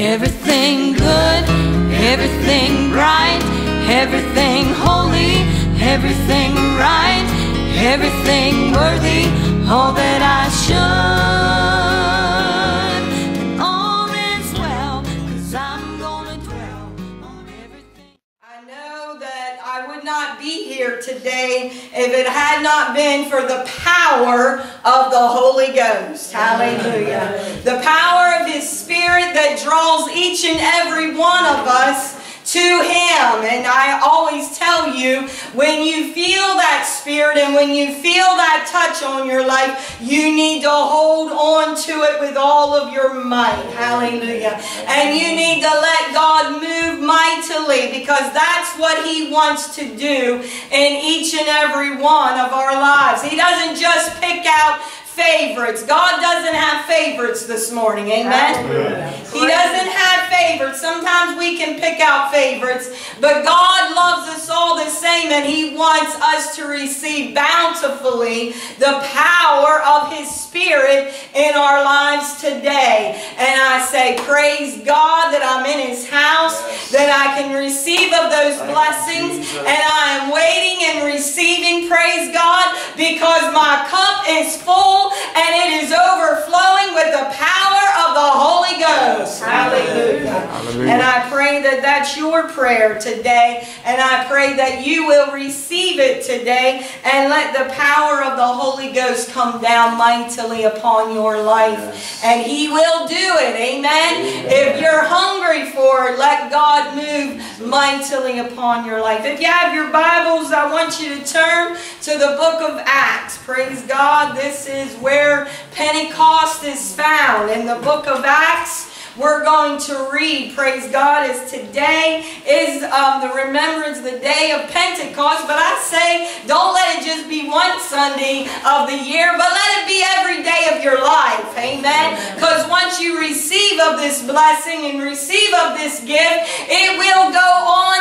Everything good, everything bright, everything holy, everything right, everything worthy, all that I should. And all is well, 'cause I'm gonna dwell on everything. I know that I would not be here today if it had not been for the power of the Holy Ghost. Hallelujah. The power of His Spirit that draws each and every one of us to Him. And I always tell you, when you feel that Spirit and when you feel that touch on your life, you need to hold on to it with all of your might. Hallelujah. And you need to let God move mightily, because that's what He wants to do in each and every one of our lives. He doesn't just pick out favorites. God doesn't have favorites this morning. Amen? He doesn't have favorites. Sometimes we can pick out favorites, but God loves us all the same, and He wants us to receive bountifully the power of His Spirit in our lives today. And I say, praise God that I'm in His house, that I can receive of those blessings, and I am waiting and receiving, praise God, because my cup is full and it is overflowing with the power of the Holy Ghost. Hallelujah. Hallelujah. And I pray that that's your prayer today, and I pray that you will receive it today and let the power of the Holy Ghost come down mightily upon your life. And He will do it. Amen. If you're hungry for it, let God move mightily upon your life. If you have your Bibles, I want you to turn to the book of Acts. Praise God. This is where Pentecost is found. In the book of Acts, we're going to read, praise God, as today is the remembrance, the day of Pentecost. But I say, don't let it just be one Sunday of the year, but let it be every day of your life. Amen? Because once you receive of this blessing and receive of this gift, it will go on,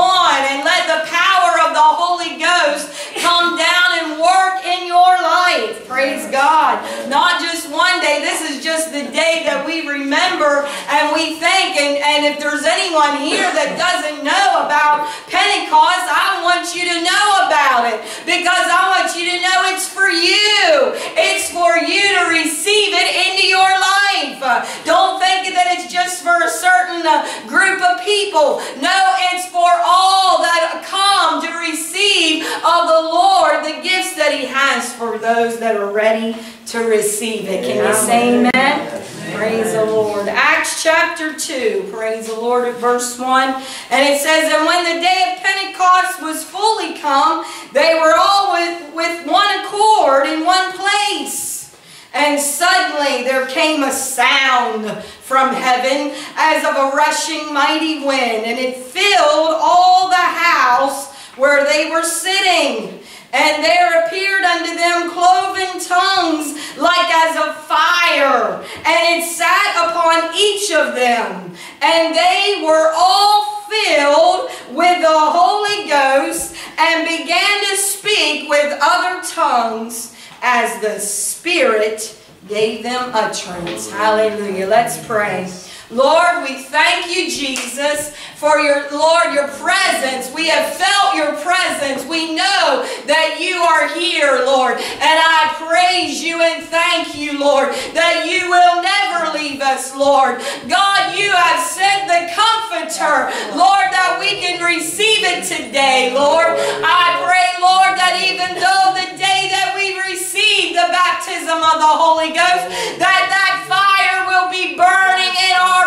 and let the power of the Holy Ghost come down and work in your life. Praise God. Not just one day. This is just the day that we remember and we think. And if there's anyone here that doesn't know about Pentecost, I want you to know about it, because I want you to know it's for you. It's for you to receive it into your life. Don't think that it's just for a certain group of people. No, it's for all that come to receive of the Lord the gifts that He has for those that are ready to receive it. Can you say amen? Praise the Lord. Acts chapter 2, praise the Lord, at verse 1. And it says, and when the day of Pentecost was fully come, they were all with one accord in one place. And suddenly there came a sound from heaven as of a rushing mighty wind, and it filled all the house where they were sitting. And there appeared unto them cloven tongues like as of fire, and it sat upon each of them. And they were all filled with the Holy Ghost, and began to speak with other tongues as the Spirit gave them utterance. Hallelujah. Let's pray. Lord, we thank you, Jesus, for your presence. We have felt your presence. We know that you are here, Lord. And I praise you and thank you, Lord, that you will never leave us, Lord. God, you have sent the Comforter, Lord, that we can receive it today, Lord. I pray, Lord, that even though the day that we receive the baptism of the Holy Ghost, that fire will be burning in our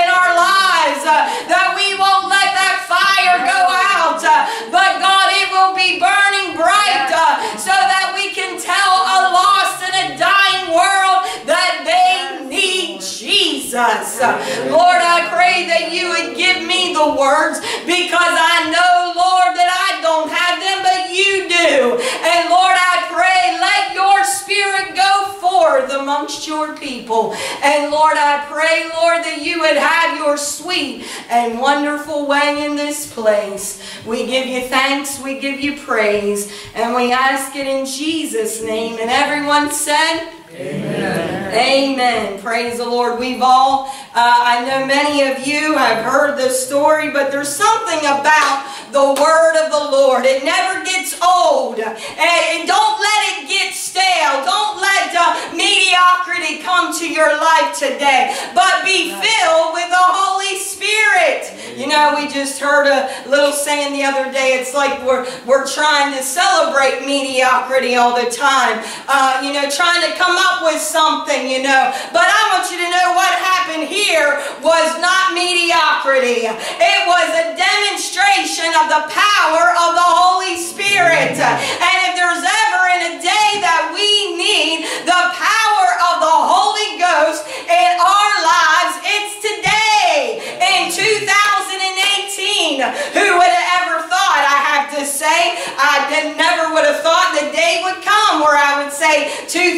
lives, that we won't let that fire go out, but God, it will be burning bright, so that we can tell a lost and a dying world that they need Jesus. Lord, I pray that you would give me the words, because I know, Lord, that I don't have them, but you do. And Lord, I pray, let your Spirit go forth amongst your people. And Lord, I pray, Lord, that you would have your sweet and wonderful way in this place. We give you thanks, we give you praise, and we ask it in Jesus' name. And everyone said, amen. Amen. Praise the Lord. We've all, I know many of you have heard this story, but there's something about the word of the Lord. It never gets old. And don't let it get stale. Don't let mediocrity come to your life today, but be filled with the Holy Spirit. You know, we just heard a little saying the other day. It's like we're trying to celebrate mediocrity all the time. You know, trying to come up with something, you know. But I want you to know what happened here was not mediocrity. It was a demonstration of the power of the Holy Spirit. And if there's ever in a day that we need the power of the Holy Ghost in our lives, it's today, in 2018. Who would have ever thought, I have to say, never would have thought the day would come where I would say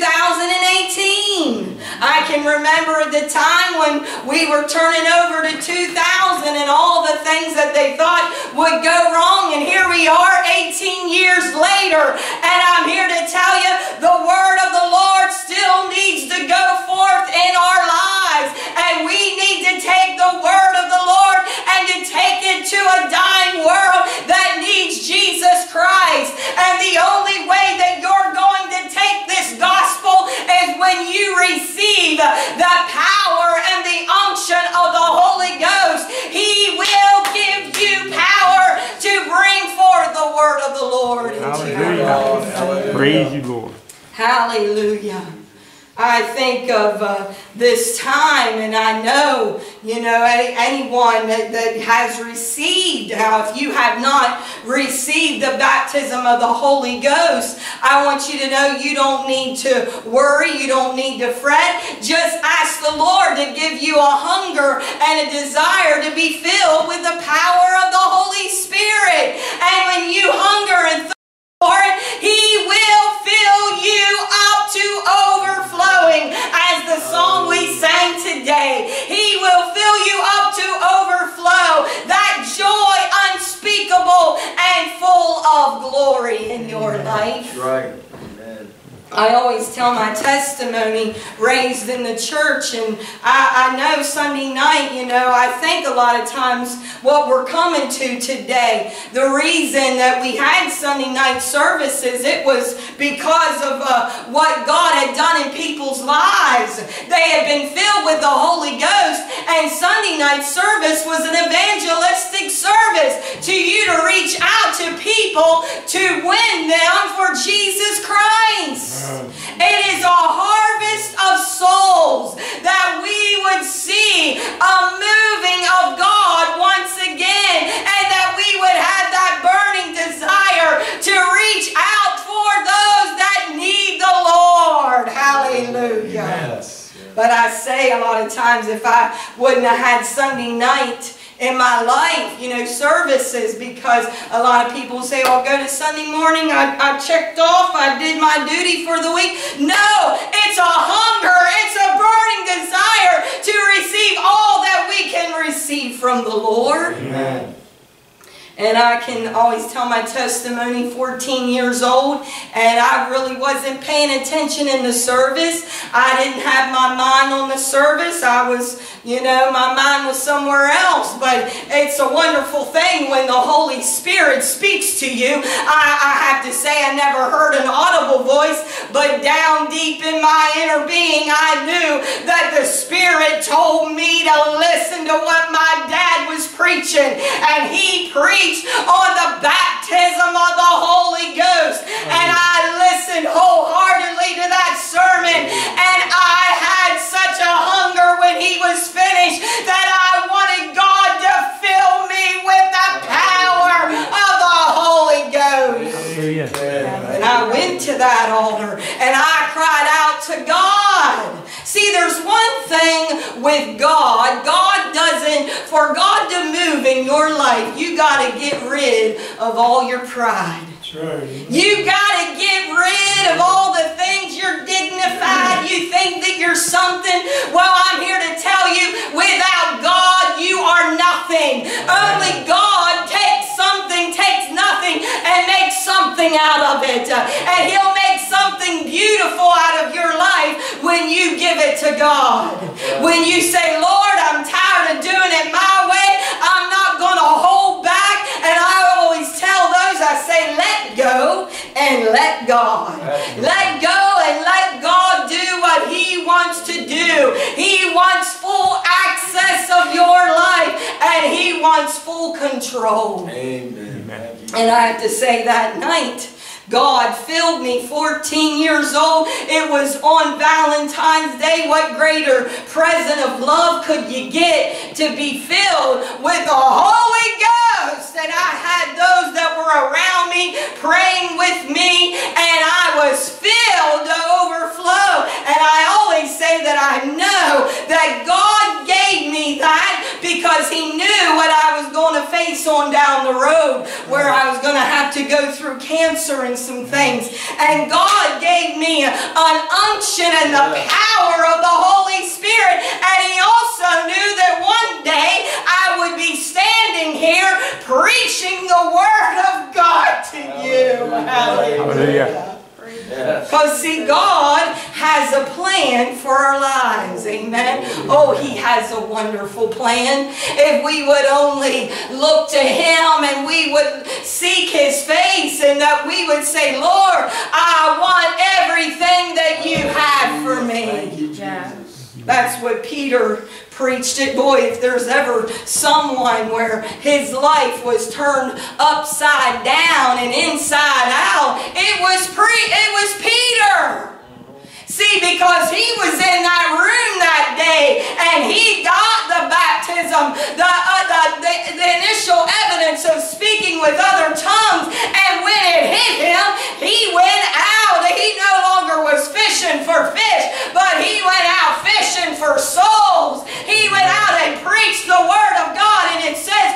2018. I can remember the time when we were turning over to 2000 and all the things that they thought would go wrong, and here we are 18 years later, and I'm here to tell you the word of the Lord still needs to go forth in our lives, and we need to take the word of the Lord and to take it to a dying world that needs Jesus Christ. And the only way that you're going to take this gospel is when you receive the power and the unction of the Holy Ghost. He will give you power to bring forth the word of the Lord. Hallelujah. Praise you, Lord. Hallelujah. I think of this time, and I know, you know, anyone that has received, if you have not received the baptism of the Holy Ghost, I want you to know you don't need to worry, you don't need to fret. Just ask the Lord to give you a hunger and a desire to be filled with the power of the Holy Spirit. And when you hunger and for it, He will fill you up to overflowing. As the song we sang today, He will fill you up to overflow. That joy unspeakable and full of glory in your life. That's right. I always tell my testimony, raised in the church, and I know Sunday night, you know, I think a lot of times what we're coming to today, the reason that we had Sunday night services, it was because of what God had done in people's lives. They had been filled with the Holy Ghost, and Sunday night service was an evangelistic service to you to reach out to people to win them for Jesus Christ. It is a harvest of souls that we would see a moving of God once again, and that we would have that burning desire to reach out for those that need the Lord. Hallelujah. Yes. But I say a lot of times, if I wouldn't have had Sunday night in my life, you know, services, because a lot of people say, oh, I'll go to Sunday morning, I checked off, I did my duty for the week. No, it's a hunger, it's a burning desire to receive all that we can receive from the Lord. Amen. And I can always tell my testimony, 14 years old, and I really wasn't paying attention in the service. I didn't have my mind on the service. I was, you know, my mind was somewhere else. But it's a wonderful thing when the Holy Spirit speaks to you. I have to say, I never heard an audible voice, but down deep in my inner being, I knew that the Spirit told me to listen to what my dad was preaching. And he preached on the baptism of the Holy Ghost, and I listened wholeheartedly to that sermon, and I had such a hunger when he was finished that I wanted God to fill me with the power of the Holy Ghost. And I went to that altar and I cried out to God. See, there's one thing with God. God doesn't, for God to move in your life, you got to get rid of all your pride. You got to get rid of all the things you're dignified. You think that you're something. Well, I'm here to tell you, without God, you are nothing. Only God takes something, takes nothing, and makes something out of it. And He'll make something beautiful out of your life when you give it to God. When you say, Lord, I'm tired of doing it my way, I'm not going to hold back. And I always tell those, I say, let go and let God. Let go and let God do what He wants to do. He wants full access of your life, and He wants full control. Amen. And I have to say, that night, God filled me, 14 years old. It was on Valentine's Day. What greater present of love could you get to be filled with the Holy Ghost? And I had those that were around me praying with me, and I was filled to overflow. And I always say that I know that God gave me that because He knew what I was going to face on down the road, where I was going to have to go through cancer and some things. And God gave me an unction and the power of the Holy Spirit. And He also knew that one day I would be standing here preaching the Word of God to you. Hallelujah. Because see, God has a plan for our lives. Amen. Oh, He has a wonderful plan. If we would only look to Him and we would seek His face, and that we would say, Lord, I want everything that You have for me. That's what Peter preached it. Boy, if there's ever someone where his life was turned upside down and inside out, it was Peter. See, because he was in that room that day and he got the baptism, the initial evidence of speaking with other tongues, and when it hit him, he went out. He no longer was fishing for fish, but he went out fishing for souls. He went out and preached the Word of God, and it says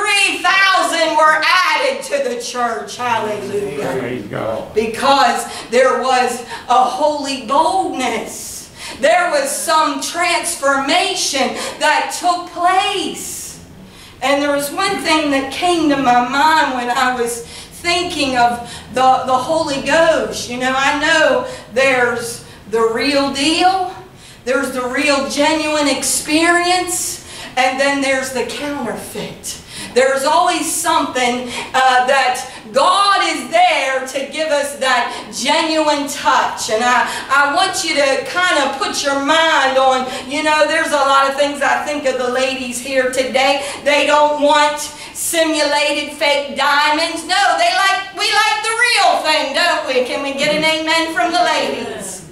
3,000 were added to the church. Hallelujah. Praise God. Because there was a holy boldness. There was some transformation that took place. And there was one thing that came to my mind when I was thinking of the Holy Ghost. You know, I know there's the real deal, there's the real genuine experience, and then there's the counterfeit. There's always something that God is there to give us that genuine touch. And I want you to kind of put your mind on, you know, there's a lot of things I think of the ladies here today. They don't want simulated fake diamonds. No, we like the real thing, don't we? Can we get an amen from the ladies?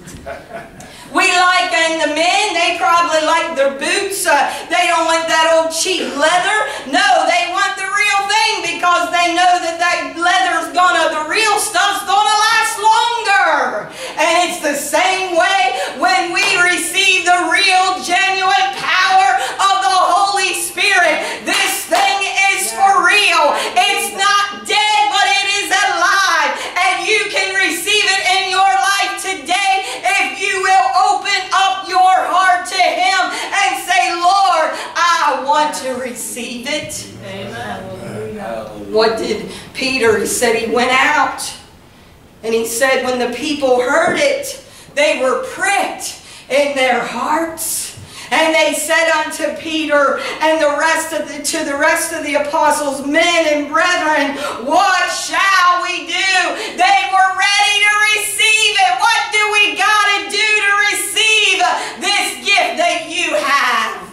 We like, and the men, they probably like their boots. They don't want that old cheap leather. No, they want the real thing because they know that that leather's the real stuff's gonna last longer. And it's the same way when we receive the real, genuine power of the Holy Spirit. This thing is for real. It's not dead, but it is alive. And you can receive it in your life today if you will open up your heart to Him and say, Lord, I want to receive it. Amen. What did Peter? He said he went out, and he said when the people heard it, they were pricked in their hearts. And they said unto Peter and the rest of the apostles, men and brethren, what shall we do? They were ready to receive it. What do we got to do to receive this gift that you have?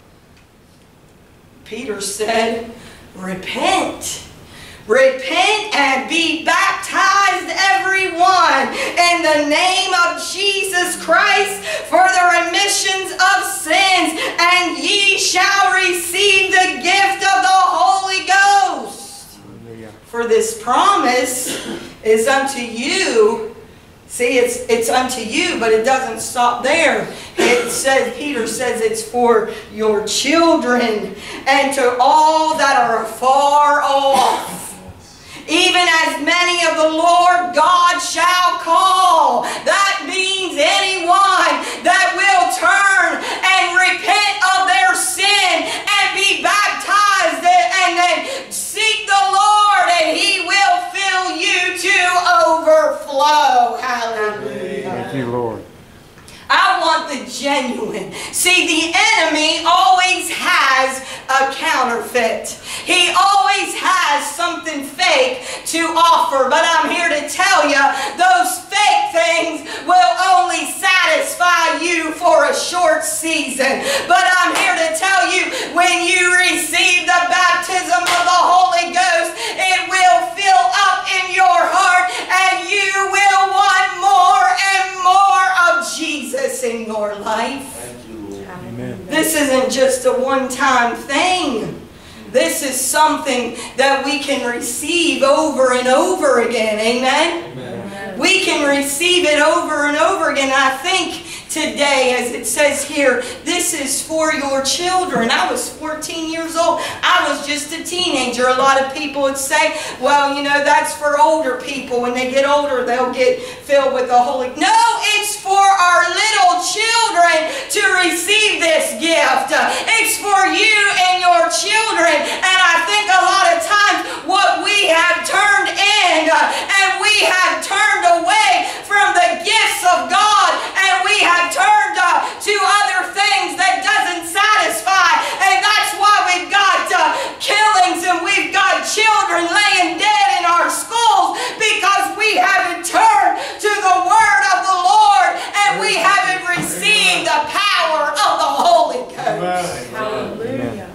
Peter said, repent. Repent and be baptized, everyone, in the name of Jesus Christ for the remissions of sins, and ye shall receive the gift of the Holy Ghost. Hallelujah. For this promise is unto you. See, it's unto you, but it doesn't stop there. It says, Peter says it's for your children and to all that are far off, even as many of the Lord God shall call. That means anyone that will turn and repent of their sin and be baptized and then seek the Lord, and He will fill you to overflow. Hallelujah. Thank you, Lord. I want the genuine. See, the enemy always has a counterfeit. He always has something fake to offer. But I'm here to tell you, those fake things will only satisfy you for a short season. But I'm here to tell you, when you receive the baptism of the Holy Ghost, it will fill up in your heart, and you will want more and more of Jesus in your life. Thank you, Lord. Amen. This isn't just a one-time thing. This is something that we can receive over and over again. Amen? Amen. We can receive it over and over again. I think today, as it says here, this is for your children. I was 14 years old. I was just a teenager. A lot of people would say, well, you know, that's for older people. When they get older, they'll get filled with the Holy... No, it's for our little children to receive this gift. It's for you and your children. And I think a lot of times what we have turned in and we have turned away from the gifts of God, and we have turned to other things that doesn't satisfy. And that's why we've got killings, and we've got children laying dead in our schools, because we haven't turned to the Word of the Lord, and we haven't received the power of the Holy Ghost. Hallelujah.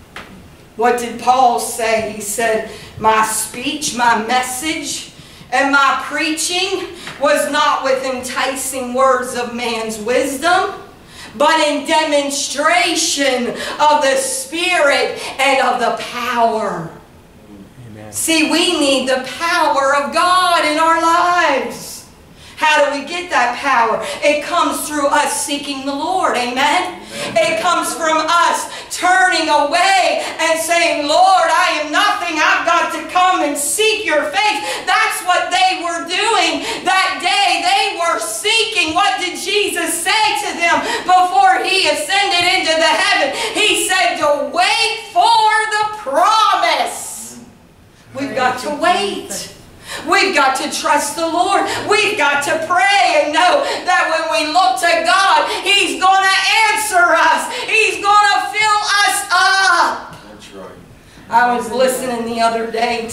What did Paul say? He said, my speech, my message, and my preaching was not with enticing words of man's wisdom, but in demonstration of the Spirit and of the power. Amen. See, we need the power of God in our lives. How do we get that power? It comes through us seeking the Lord. Amen? It comes from us turning away and saying, Lord, I am nothing. I've got to come and seek your face. That's what they were doing that day. They were seeking. What did Jesus say to them before he ascended into the heaven? He said to wait for the promise. We've got to wait. We've got to trust the Lord. We've got to pray and know that when we look to God, He's going to answer us. He's going to fill us up. That's right. I was listening the other day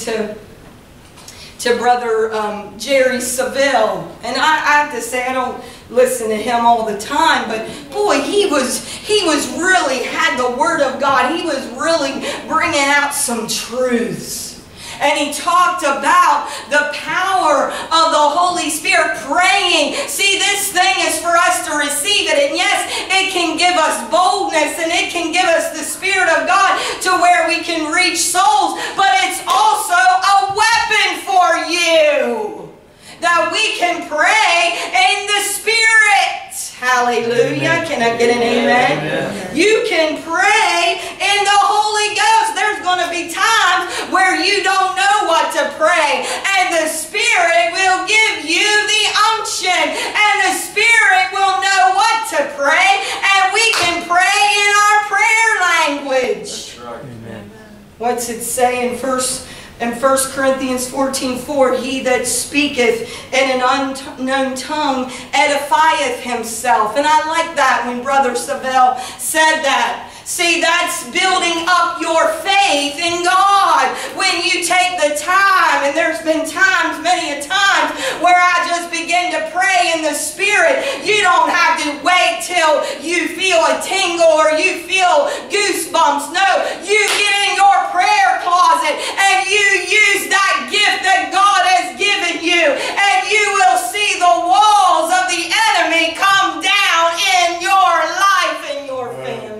to Brother Jerry Savelle, and I have to say, I don't listen to him all the time, but boy, he was really had the Word of God. He was really bringing out some truths. And he talked about the power of the Holy Spirit, praying. See, this thing is for us to receive it. And yes, it can give us boldness, and it can give us the Spirit of God to where we can reach souls. But it's also a weapon for you, that we can pray in the Spirit. Hallelujah. Can I get an amen? Amen? You can pray in the Holy Ghost. There's going to be times where you don't know what to pray, and the Spirit will give you the unction, and the Spirit will know what to pray, and we can pray in our prayer language. That's right. Amen. What's it say in 1 Corinthians 14:4, he that speaketh in an unknown tongue edifieth himself. And I like that when Brother Savelle said that. See, that's building up your faith in God. When you take the time, and there's been times, many a times, where I just begin to pray in the Spirit. You don't have to wait till you feel a tingle or you feel goosebumps. No, you get in your prayer closet and you use that gift that God has given you, and you will see the walls of the enemy come down in your life and your family.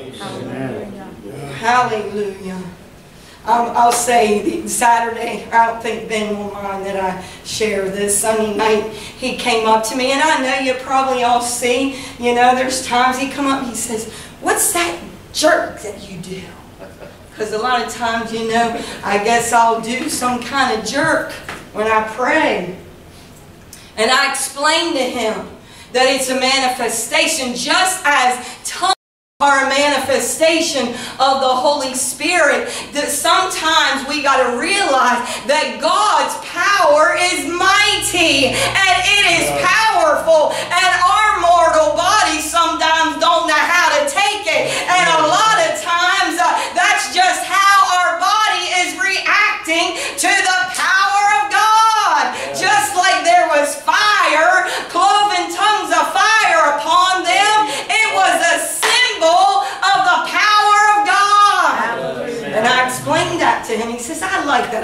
Hallelujah. I'll say Saturday, I don't think Ben will mind that I share this. Sunday night, he came up to me, and I know you probably all see, you know, there's times he come up and he says, what's that jerk that you do? Because a lot of times, you know, I guess I'll do some kind of jerk when I pray. And I explained to him that it's a manifestation, just as tongues are a manifestation of the Holy Spirit. That sometimes we got to realize that God's power is mighty and it is powerful, and our mortal body sometimes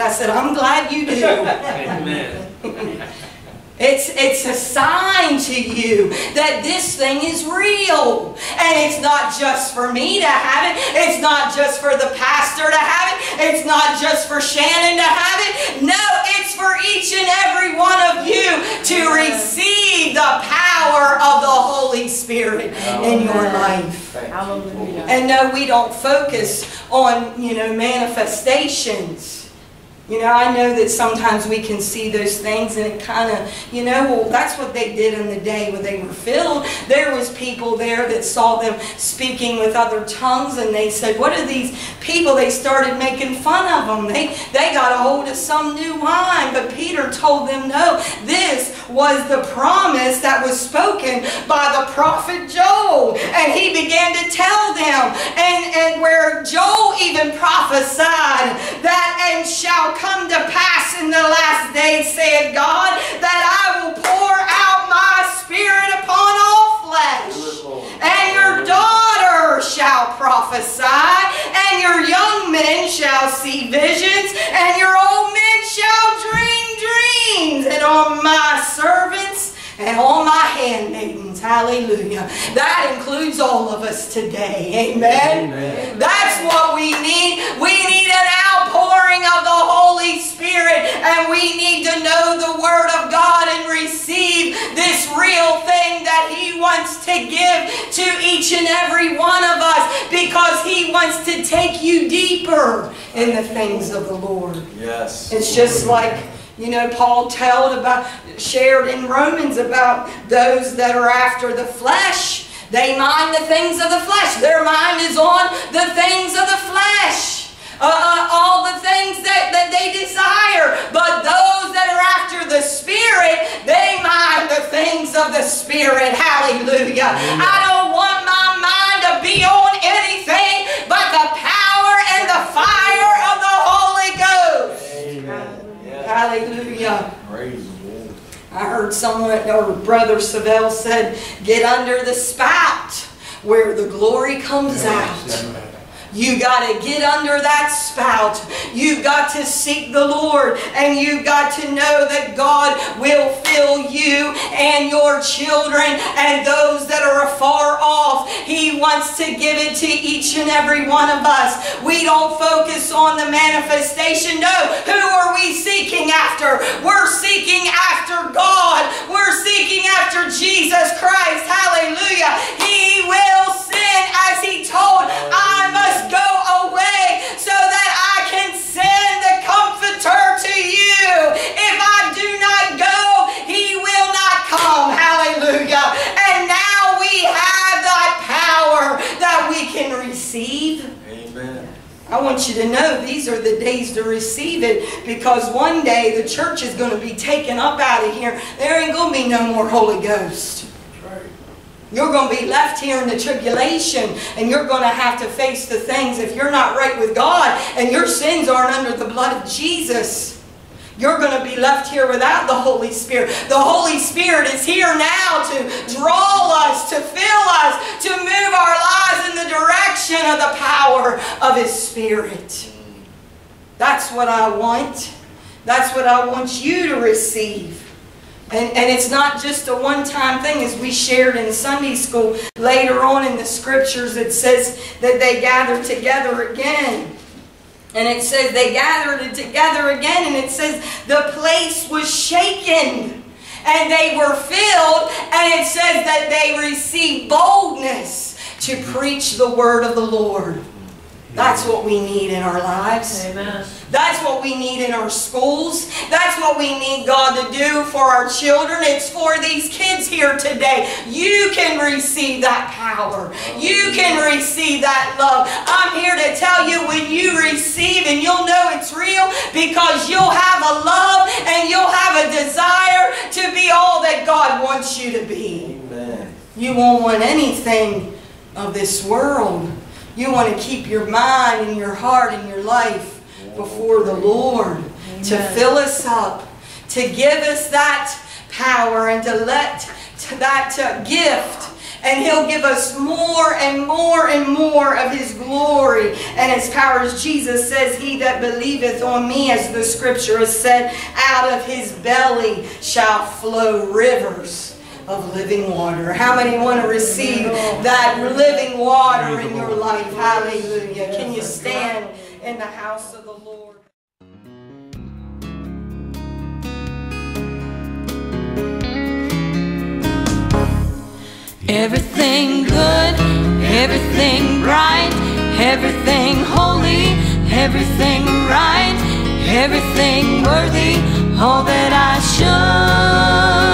I said, I'm glad you do. Amen. It's a sign to you that this thing is real. And it's not just for me to have it. It's not just for the pastor to have it. It's not just for Shannon to have it. No, it's for each and every one of you to receive the power of the Holy Spirit in your life. Hallelujah. And no, we don't focus on, manifestations. I know that sometimes we can see those things and it kind of, well, that's what they did in the day when they were filled. There was people there that saw them speaking with other tongues and they said, what are these people? They started making fun of them. They got a hold of some new wine. But Peter told them, no, this was the promise that was spoken by the prophet Joel. And he began to tell them, and where Joel even prophesied that, and shall come to pass in the last days, saith God, that I will pour out my Spirit upon all flesh. And your daughter shall prophesy, and your young men shall see visions, and your old men shall dream dreams. And on my servants and all my handmaidens, hallelujah. That includes all of us today, amen? Amen. That's what we need. We need an outpouring of the Holy Spirit, and we need to know the Word of God and receive this real thing that He wants to give to each and every one of us, because He wants to take you deeper in the things of the Lord. Yes. It's just like, Paul shared in Romans about those that are after the flesh. They mind the things of the flesh. Their mind is on the things of the flesh. All the things that they desire. But those that are after the Spirit, they mind the things of the Spirit. Hallelujah. Amen. I don't want my mind to be on anything but the power and the fire of the Holy Ghost. Amen. Hallelujah. Praise the Lord. I heard someone, or Brother Savelle said, get under the spout where the glory comes out. You got to get under that spout. You've got to seek the Lord, and you've got to know that God will fill you and your children and those that are afar off. He wants to give it to each and every one of us. We don't focus on the manifestation. No, who are we seeking after? We're seeking after God. We're seeking after Jesus Christ. Hallelujah. He will send, as He told, I must go away so that I can send the Comforter to you. If I do not go, He will not come. Hallelujah. And now we have that power that we can receive. Amen. I want you to know these are the days to receive it, because one day the church is going to be taken up out of here. There ain't going to be no more Holy Ghost. You're going to be left here in the tribulation, and you're going to have to face the things. If you're not right with God and your sins aren't under the blood of Jesus, you're going to be left here without the Holy Spirit. The Holy Spirit is here now to draw us, to fill us, to move our lives in the direction of the power of His Spirit. That's what I want. That's what I want you to receive. And it's not just a one-time thing, as we shared in Sunday school. Later on in the Scriptures, it says that they gathered together again. And it says they gathered together again, and it says the place was shaken. And they were filled, and it says that they received boldness to preach the word of the Lord. That's what we need in our lives. Amen. That's what we need in our schools. That's what we need God to do for our children. It's for these kids here today. You can receive that power. You can receive that love. I'm here to tell you, when you receive, and you'll know it's real, because you'll have a love and you'll have a desire to be all that God wants you to be. Amen. You won't want anything of this world. You want to keep your mind and your heart and your life before the Lord. Amen. To fill us up, to give us that power, and to let that gift And He'll give us more and more and more of His glory and His powers. Jesus says, he that believeth on me, as the scripture has said, out of his belly shall flow rivers of living water. How many want to receive that living water in your life? Hallelujah. Can you stand in the house of the Lord? Everything good, everything bright, everything holy, everything right, everything worthy, all that I should